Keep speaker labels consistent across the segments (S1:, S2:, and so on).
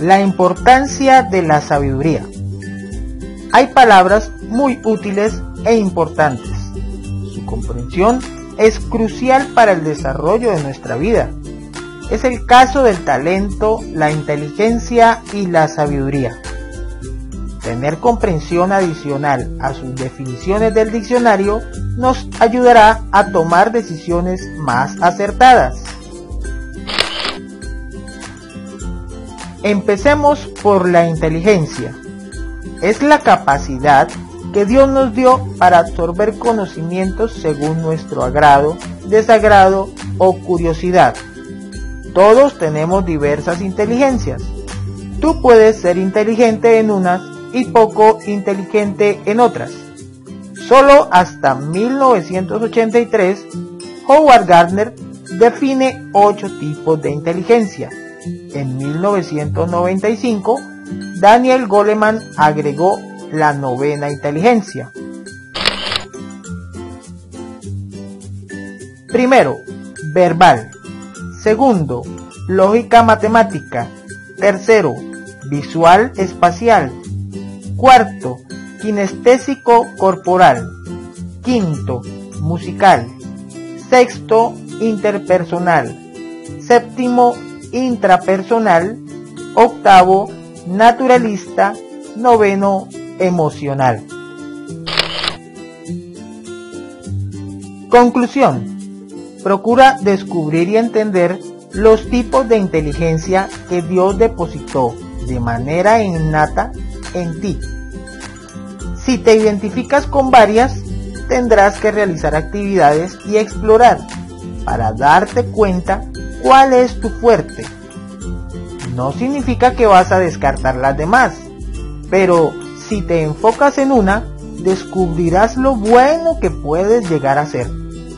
S1: La importancia de la sabiduría. Hay palabras muy útiles e importantes. Su comprensión es crucial para el desarrollo de nuestra vida. Es el caso del talento, la inteligencia y la sabiduría. Tener comprensión adicional a sus definiciones del diccionario nos ayudará a tomar decisiones más acertadas. Empecemos por la inteligencia. Es la capacidad que Dios nos dio para absorber conocimientos según nuestro agrado, desagrado o curiosidad. Todos tenemos diversas inteligencias. Tú puedes ser inteligente en unas y poco inteligente en otras. Solo hasta 1983, Howard Gardner define 8 tipos de inteligencia. En 1995, Daniel Goleman agregó la 9ª inteligencia. Primero, verbal. Segundo, lógica matemática. Tercero, visual espacial. Cuarto, kinestésico corporal. Quinto, musical. Sexto, interpersonal. Séptimo, intrapersonal. Octavo, naturalista. Noveno, emocional. Conclusión. Procura descubrir y entender los tipos de inteligencia que Dios depositó de manera innata en ti. Si te identificas con varias, tendrás que realizar actividades y explorar para darte cuenta cuál es tu fuerte. No significa que vas a descartar las demás, pero si te enfocas en una, descubrirás lo bueno que puedes llegar a ser.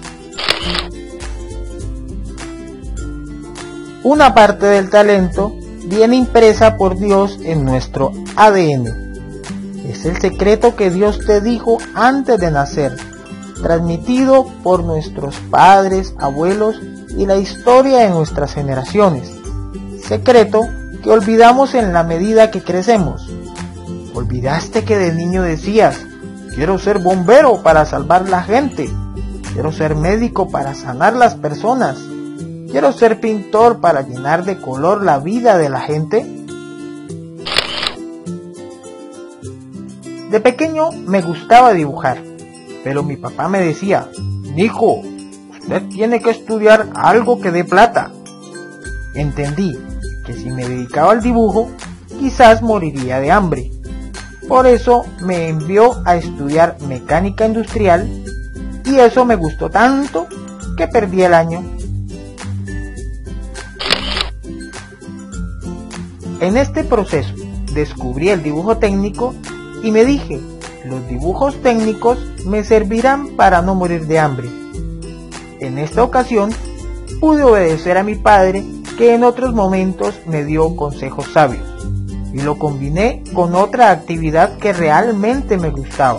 S1: Una parte del talento viene impresa por Dios en nuestro ADN. Es el secreto que Dios te dijo antes de nacer, transmitido por nuestros padres, abuelos y la historia de nuestras generaciones. Secreto que olvidamos en la medida que crecemos. ¿Olvidaste que de niño decías, quiero ser bombero para salvar la gente? Quiero ser médico para sanar las personas. Quiero ser pintor para llenar de color la vida de la gente. De pequeño me gustaba dibujar, pero mi papá me decía, hijo, usted tiene que estudiar algo que dé plata. Entendí que si me dedicaba al dibujo, quizás moriría de hambre. Por eso me envió a estudiar mecánica industrial y eso me gustó tanto que perdí el año. En este proceso descubrí el dibujo técnico y me dije, los dibujos técnicos me servirán para no morir de hambre. En esta ocasión pude obedecer a mi padre, que en otros momentos me dio consejos sabios, y lo combiné con otra actividad que realmente me gustaba.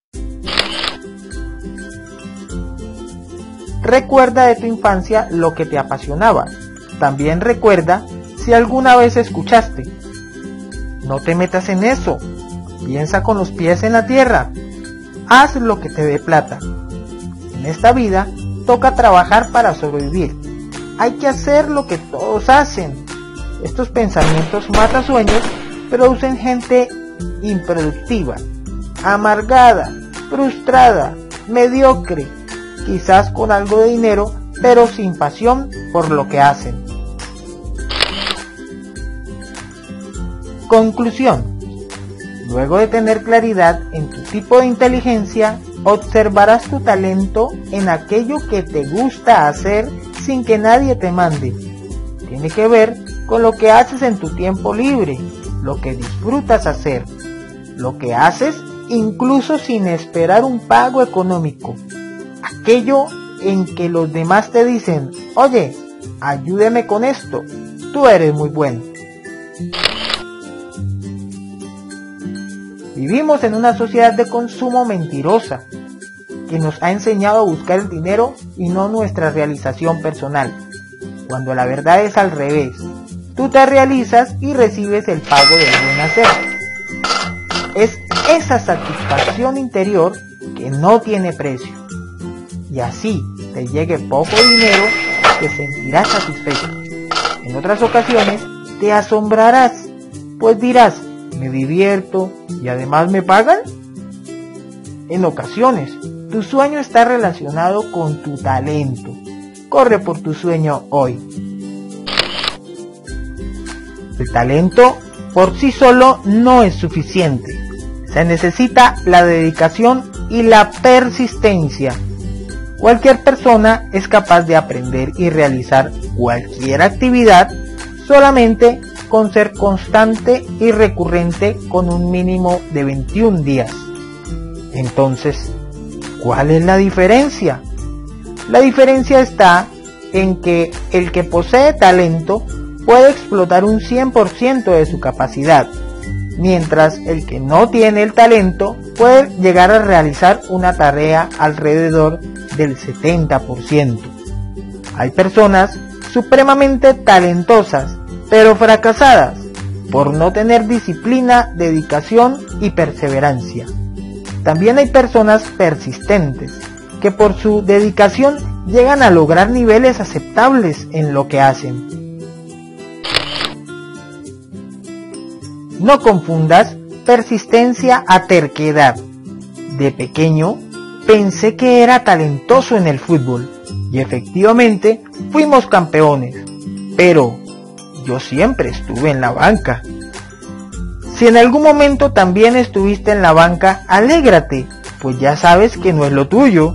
S1: Recuerda de tu infancia lo que te apasionaba. También recuerda si alguna vez escuchaste, no te metas en eso, piensa con los pies en la tierra, haz lo que te dé plata. En esta vida toca trabajar para sobrevivir, hay que hacer lo que todos hacen. Estos pensamientos matasueños producen gente improductiva, amargada, frustrada, mediocre, quizás con algo de dinero, pero sin pasión por lo que hacen. Conclusión. Luego de tener claridad en tu tipo de inteligencia, observarás tu talento en aquello que te gusta hacer sin que nadie te mande. Tiene que ver con lo que haces en tu tiempo libre, lo que disfrutas hacer, lo que haces incluso sin esperar un pago económico, aquello en que los demás te dicen, oye, ayúdeme con esto, tú eres muy bueno. Vivimos en una sociedad de consumo mentirosa, que nos ha enseñado a buscar el dinero y no nuestra realización personal, cuando la verdad es al revés. tú te realizas y recibes el pago del buen hacer. Es esa satisfacción interior que no tiene precio. Y así te llegue poco dinero, te sentirás satisfecho. En otras ocasiones te asombrarás, pues dirás, ¿me divierto y además me pagan? En ocasiones, tu sueño está relacionado con tu talento. Corre por tu sueño hoy. El talento por sí solo no es suficiente. Se necesita la dedicación y la persistencia. Cualquier persona es capaz de aprender y realizar cualquier actividad solamente con ser constante y recurrente con un mínimo de 21 días. Entonces, ¿cuál es la diferencia? La diferencia está en que el que posee talento puede explotar un 100% de su capacidad, mientras el que no tiene el talento puede llegar a realizar una tarea alrededor del 70%. Hay personas supremamente talentosas, pero fracasadas por no tener disciplina, dedicación y perseverancia. También hay personas persistentes que por su dedicación llegan a lograr niveles aceptables en lo que hacen. No confundas persistencia a terquedad. De pequeño pensé que era talentoso en el fútbol y efectivamente fuimos campeones, pero yo siempre estuve en la banca. Si en algún momento también estuviste en la banca, alégrate, pues ya sabes que no es lo tuyo.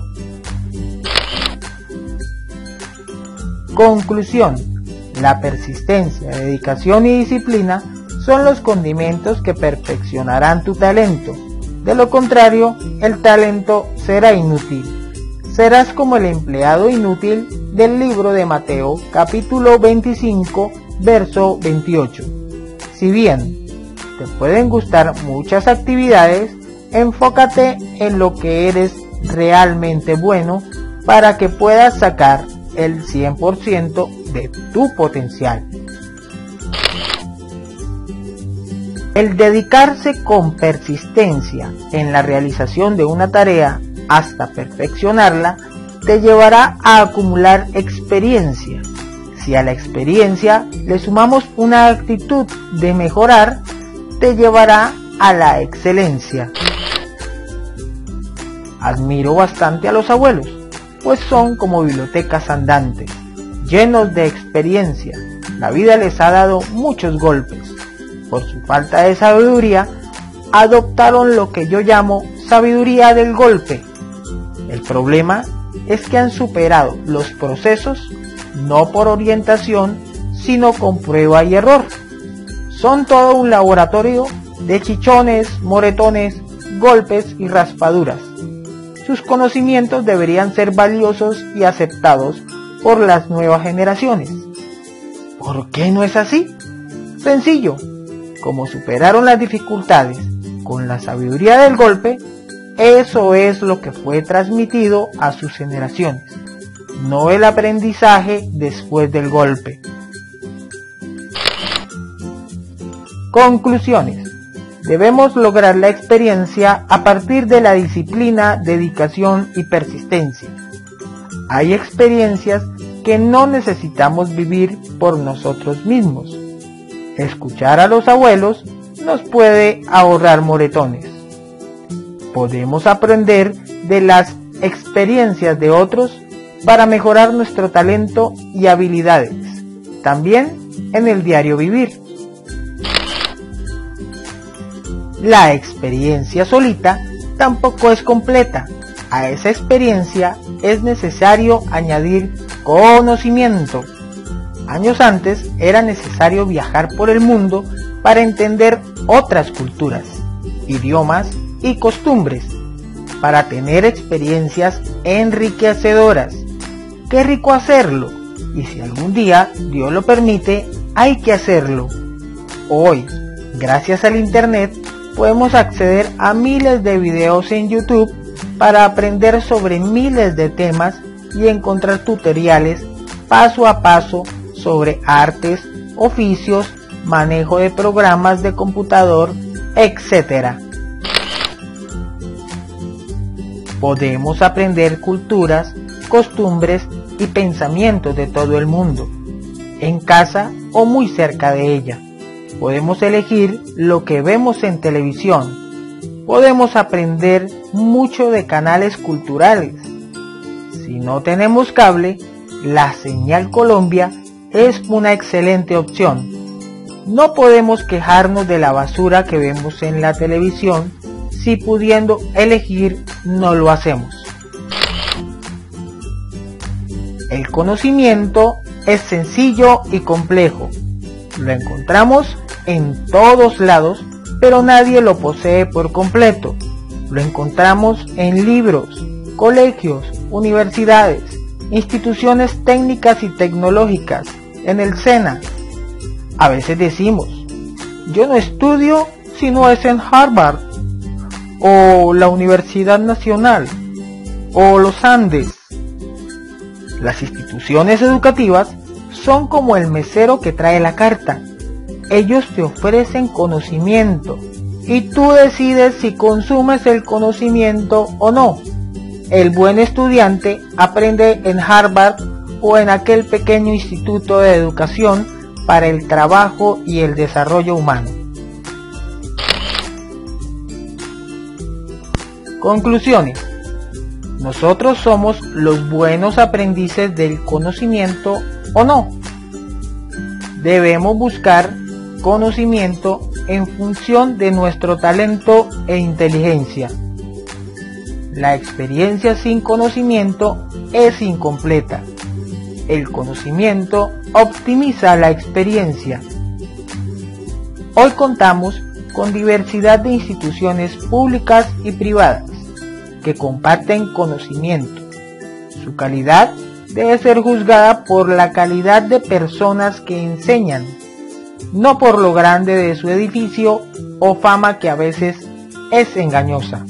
S1: Conclusión: la persistencia, dedicación y disciplina son los condimentos que perfeccionarán tu talento. De lo contrario, el talento será inútil. Serás como el empleado inútil del libro de Mateo, capítulo 25, verso 28. Si bien te pueden gustar muchas actividades, enfócate en lo que eres realmente bueno para que puedas sacar el 100% de tu potencial. El dedicarse con persistencia en la realización de una tarea hasta perfeccionarla te llevará a acumular experiencia. Si a la experiencia le sumamos una actitud de mejorar, te llevará a la excelencia. Admiro bastante a los abuelos, pues son como bibliotecas andantes, llenos de experiencia. La vida les ha dado muchos golpes. Por su falta de sabiduría, adoptaron lo que yo llamo sabiduría del golpe. El problema es que han superado los procesos no por orientación, sino con prueba y error. Son todo un laboratorio de chichones, moretones, golpes y raspaduras. Sus conocimientos deberían ser valiosos y aceptados por las nuevas generaciones. ¿Por qué no es así? Sencillo. Como superaron las dificultades con la sabiduría del golpe, eso es lo que fue transmitido a sus generaciones, no el aprendizaje después del golpe. Conclusiones. Debemos lograr la experiencia a partir de la disciplina, dedicación y persistencia. Hay experiencias que no necesitamos vivir por nosotros mismos. Escuchar a los abuelos nos puede ahorrar moretones. Podemos aprender de las experiencias de otros para mejorar nuestro talento y habilidades, también en el diario vivir. La experiencia solita tampoco es completa. A esa experiencia es necesario añadir conocimiento. Años antes era necesario viajar por el mundo para entender otras culturas, idiomas y costumbres, para tener experiencias enriquecedoras. Qué rico hacerlo, y si algún día Dios lo permite, hay que hacerlo. Hoy, gracias al Internet, podemos acceder a miles de videos en YouTube para aprender sobre miles de temas y encontrar tutoriales paso a paso sobre artes, oficios, manejo de programas de computador, etc. Podemos aprender culturas, costumbres y pensamientos de todo el mundo, en casa o muy cerca de ella. Podemos elegir lo que vemos en televisión. Podemos aprender mucho de canales culturales. Si no tenemos cable, la Señal Colombia es una excelente opción. No podemos quejarnos de la basura que vemos en la televisión, si pudiendo elegir no lo hacemos. El conocimiento es sencillo y complejo. Lo encontramos en todos lados, pero nadie lo posee por completo. Lo encontramos en libros, colegios, universidades, instituciones técnicas y tecnológicas, en el SENA. A veces decimos, yo no estudio si no es en Harvard, o la Universidad Nacional, o los Andes. Las instituciones educativas son como el mesero que trae la carta. Ellos te ofrecen conocimiento y tú decides si consumes el conocimiento o no. El buen estudiante aprende en Harvard o en aquel pequeño instituto de educación para el trabajo y el desarrollo humano. Conclusiones. ¿Nosotros somos los buenos aprendices del conocimiento o no? Debemos buscar conocimiento en función de nuestro talento e inteligencia. La experiencia sin conocimiento es incompleta. El conocimiento optimiza la experiencia. Hoy contamos con diversidad de instituciones públicas y privadas que comparten conocimiento. Su calidad debe ser juzgada por la calidad de personas que enseñan, no por lo grande de su edificio o fama que a veces es engañosa.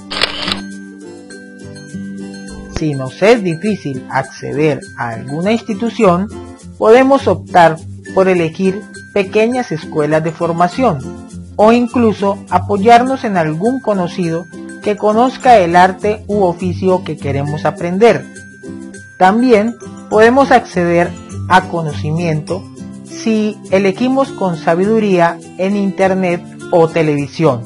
S1: Si nos es difícil acceder a alguna institución, podemos optar por elegir pequeñas escuelas de formación o incluso apoyarnos en algún conocido que conozca el arte u oficio que queremos aprender. También podemos acceder a conocimiento si elegimos con sabiduría en internet o televisión.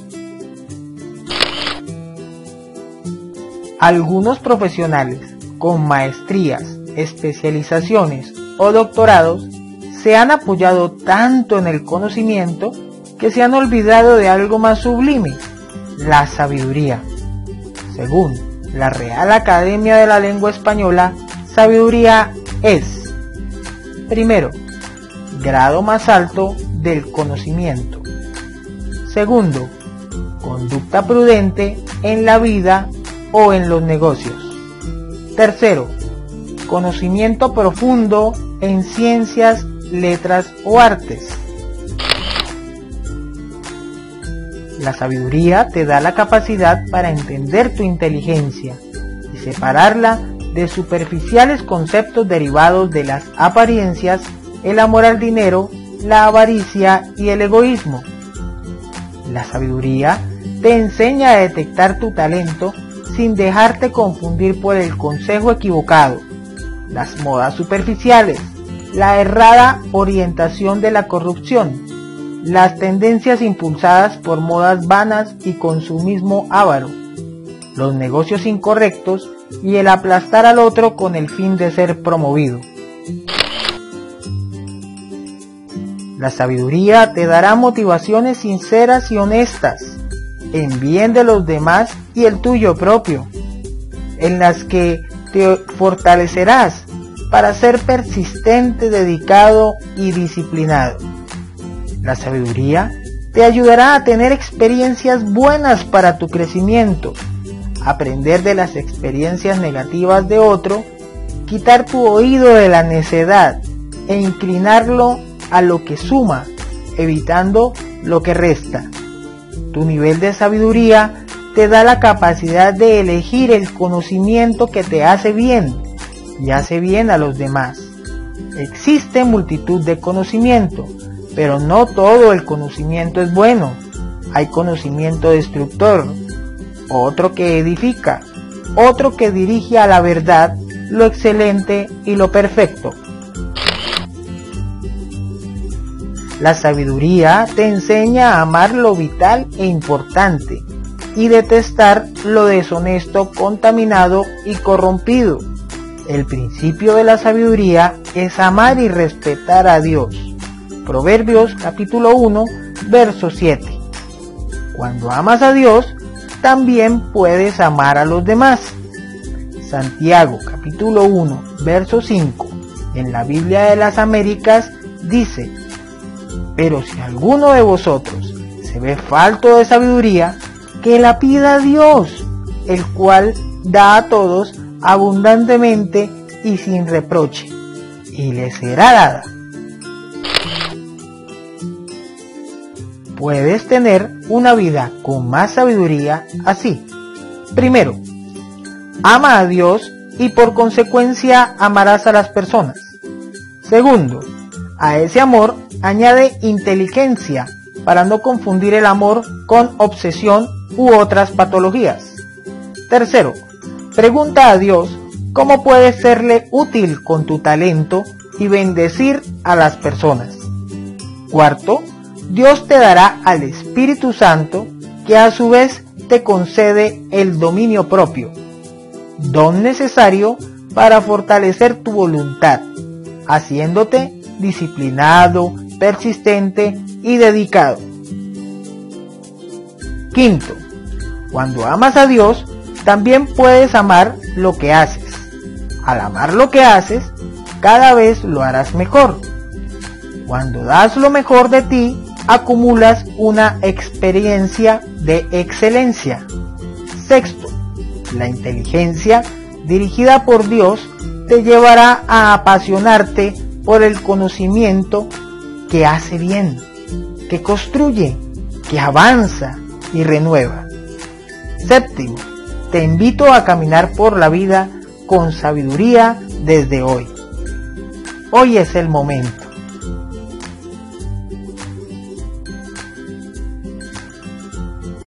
S1: Algunos profesionales con maestrías, especializaciones o doctorados se han apoyado tanto en el conocimiento que se han olvidado de algo más sublime, la sabiduría. Según la Real Academia de la Lengua Española, sabiduría es, primero, grado más alto del conocimiento. Segundo, conducta prudente en la vida o en los negocios. Tercero, conocimiento profundo en ciencias, letras o artes. La sabiduría te da la capacidad para entender tu inteligencia y separarla de superficiales conceptos derivados de las apariencias, el amor al dinero, la avaricia y el egoísmo. La sabiduría te enseña a detectar tu talento sin dejarte confundir por el consejo equivocado, las modas superficiales, la errada orientación de la corrupción, las tendencias impulsadas por modas vanas y consumismo avaro, los negocios incorrectos y el aplastar al otro con el fin de ser promovido. La sabiduría te dará motivaciones sinceras y honestas, en bien de los demás y el tuyo propio, en las que te fortalecerás para ser persistente, dedicado y disciplinado. La sabiduría te ayudará a tener experiencias buenas para tu crecimiento, aprender de las experiencias negativas de otro, quitar tu oído de la necedad e inclinarlo a lo que suma, evitando lo que resta. Tu nivel de sabiduría te da la capacidad de elegir el conocimiento que te hace bien y hace bien a los demás. Existe multitud de conocimiento, pero no todo el conocimiento es bueno. Hay conocimiento destructor, otro que edifica, otro que dirige a la verdad, lo excelente y lo perfecto. La sabiduría te enseña a amar lo vital e importante y detestar lo deshonesto, contaminado y corrompido. El principio de la sabiduría es amar y respetar a Dios. Proverbios capítulo 1, verso 7. Cuando amas a Dios, también puedes amar a los demás. Santiago capítulo 1, verso 5, en la Biblia de las Américas dice: pero si alguno de vosotros se ve falto de sabiduría, que la pida a Dios, el cual da a todos abundantemente y sin reproche, y le será dada. Puedes tener una vida con más sabiduría así. Primero, ama a Dios y por consecuencia amarás a las personas. Segundo, a ese amor añade inteligencia para no confundir el amor con obsesión u otras patologías. Tercero, pregunta a Dios cómo puedes serle útil con tu talento y bendecir a las personas. Cuarto, Dios te dará al Espíritu Santo, que a su vez te concede el dominio propio, don necesario para fortalecer tu voluntad, haciéndote disciplinado, persistente y dedicado. Quinto, cuando amas a Dios, también puedes amar lo que haces. Al amar lo que haces, cada vez lo harás mejor. Cuando das lo mejor de ti, acumulas una experiencia de excelencia. Sexto, la inteligencia dirigida por Dios te llevará a apasionarte por el conocimiento que hace bien, que construye, que avanza y renueva. Séptimo, te invito a caminar por la vida con sabiduría desde hoy. Hoy es el momento.